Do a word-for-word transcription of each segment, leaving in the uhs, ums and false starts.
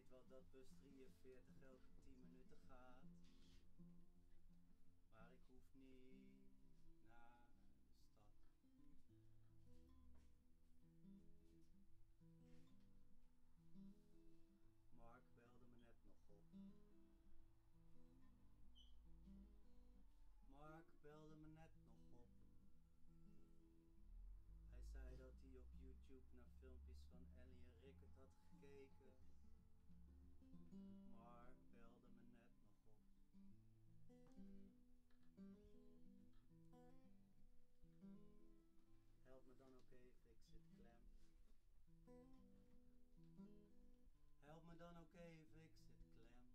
weet wel dat bus drieënveertig elke tien minuten gaat. Maar ik hoef niet naar de stad. Mark belde me net nog op. Mark belde me net nog op. Hij zei dat hij op YouTube naar filmpjes van Ellie en Rickert had gekeken. Mark belde me net nog op. Help me dan ook even, ik zit klem. Help me dan ook even, ik zit klem.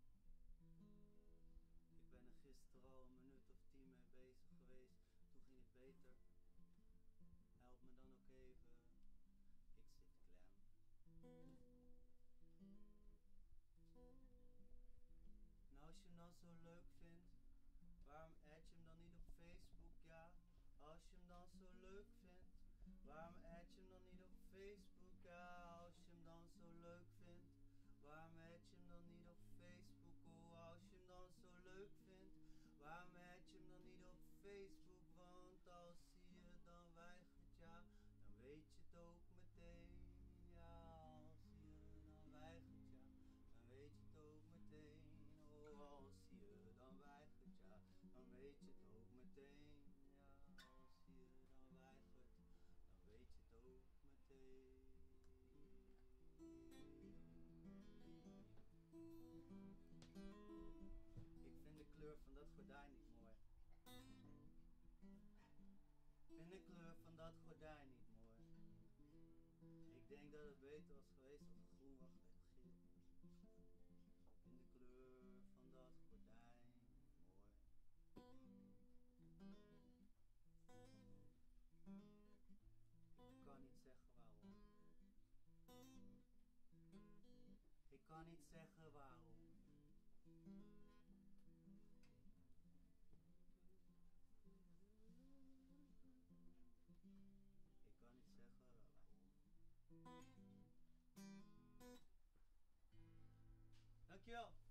Ik ben er gisteren al een minuut of tien mee bezig geweest, toen ging het beter. Help me dan ook even, ik zit klem. Nou, als je hem dan zo leuk vindt, waarom add je hem dan niet op Facebook, ja? Als je hem dan zo leuk vindt, waarom add je hem dan niet op Facebook, ja? Als je hem dan zo leuk vindt, waarom add je hem dan niet op Facebook, oh? Als je hem dan zo leuk vindt, waarom add je hem dan niet op Facebook? Want als hij je dan weigert, ja, dan weet je het ook meteen. Ja, als hij je dan weigert, ja, dan weet je het ook meteen. Oh, als hij je dan weigert, ja, dan weet je het ook meteen. Ja, als hij je dan weigert, dan weet je het ook meteen. Ik vind de kleur van dat gordijn niet mooi. Ik vind de kleur van dat gordijn niet mooi. Ik denk dat het beter was geweest als het groen was geweest, geel. Ik vind de kleur van dat gordijn mooi. Ik kan niet zeggen waarom. Ik kan niet zeggen waarom. Ik kan niet zeggen waarom. Dankjewel.